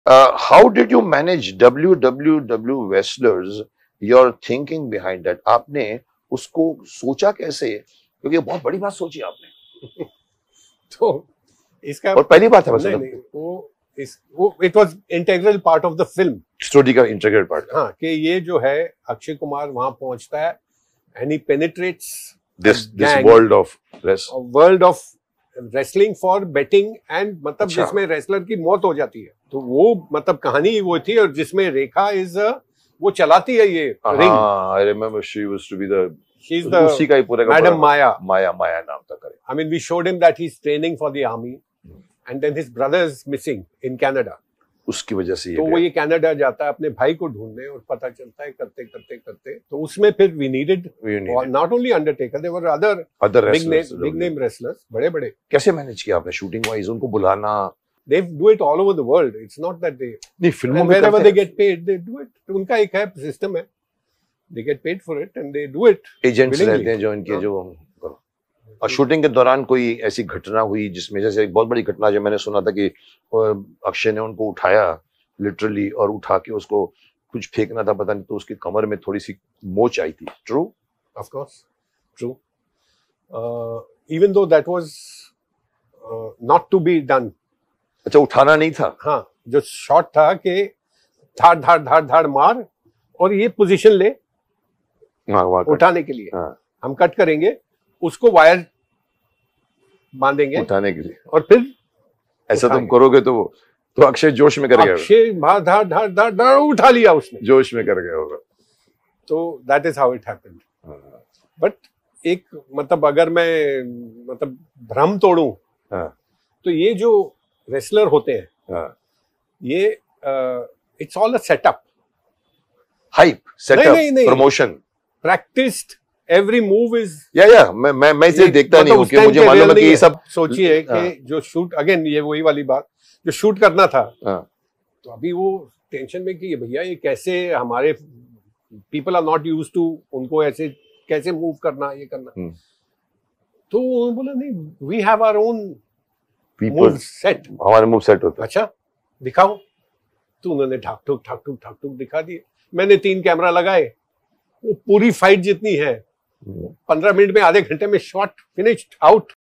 How did you manage WWW wrestlers? Your thinking behind that? आपने उसको सोचा कैसे? क्योंकि बहुत बड़ी बात सोची आपने। तो इसका और पहली बात है नहीं, नहीं, वो it was integral part of the film, story का इंटीग्रल पार्ट। हाँ, कि ये जो है अक्षय कुमार वहां पहुंचता है and he penetrates this world of wrestling for betting and मतलब अच्छा। जिसमें रेसलर की मौत हो जाती है, तो वो मतलब कहानी वो थी, और जिसमें रेखा इज वो चलाती है ये ring. I remember she used to be the she is उसी का ही पूरे का मैडम माया नाम था करे। I mean, we showed him that he's training for the army, and then his brother is missing in Canada. उसकी वजह से तो वो ये कनाडा जाता है अपने भाई को ढूंढने, और पता चलता है करते करते करते, तो उसमें फिर we needed not only Undertaker, there were other big name wrestlers, बड़े बड़े। कैसे मैनेज किया आपने शूटिंग वाइज उनको बुलाना? They do it all over the world. It's not that they नहीं फिल्मों में wherever they get paid, they do it. तो उनका एक है सिस्टम है, they get paid for it and they do it. Agents रहते हैं जो इनके जो। और शूटिंग के दौरान कोई ऐसी घटना हुई जिसमें, जैसे एक बहुत बड़ी घटना जो मैंने सुना था कि अक्षय ने उनको उठाया लिटरली, और उठा के उसको कुछ फेंकना था पता नहीं, तो उसकी कमर में थोड़ी सी मोच आई थी। True? Of course true. Even though that was not to be done. अच्छा, उठाना नहीं था? हाँ, जो शॉट था कि धाड़ धाड़ धाड़ धाड़ मार और ये पोजीशन ले उठाने के लिए। हाँ। हम कट करेंगे, उसको वायर बांधेंगे उठाने के लिए, और फिर ऐसा तुम करोगे तो अक्षय जोश में कर गया, अक्षय धाड़ धाड़ धाड़ धाड़ उठा लिया उसने, जोश में कर गया होगा। तो that is how it happened. But एक मतलब अगर मैं मतलब भ्रम तोड़ूं, तो ये जो रेसलर होते हैं, ये it's all a setup, hype, setup, promotion, practised, every move is मैं इसे देखता नहीं हूं कि मुझे मालूम है कि ये सब। सोचिए कि जो शूट, अगेन ये वही वाली बात, जो शूट करना था, तो अभी वो टेंशन में कि भैया ये कैसे, हमारे people are not used to, उनको ऐसे कैसे मूव करना, ये करना। तो उन्होंने बोला नहीं, we have our own move set, हमारे मूव सेट होता है। अच्छा दिखाओ। तो उन्होंने ठाक ठुक दिखा दिए। मैंने 3 कैमरा लगाए, वो पूरी फाइट जितनी है 15 मिनट में, आधे घंटे में शॉट फिनिश्ड आउट।